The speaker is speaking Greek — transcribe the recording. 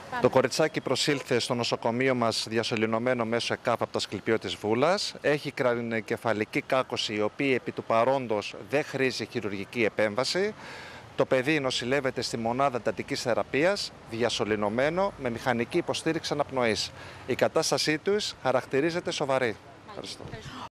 Το κοριτσάκι προσήλθε στο νοσοκομείο μας διασωληνωμένο μέσω ΕΚΑΒ από το Ασκληπείο της Βούλας. Έχει κρανιοεγκεφαλική κάκωση, η οποία επί του παρόντος δεν χρήζει χειρουργική επέμβαση. Το παιδί νοσηλεύεται στη μονάδα εντατικής θεραπείας, διασωληνωμένο με μηχανική υποστήριξη αναπνοής. Η κατάστασή του χαρακτηρίζεται σοβαρή. Ευχαριστώ.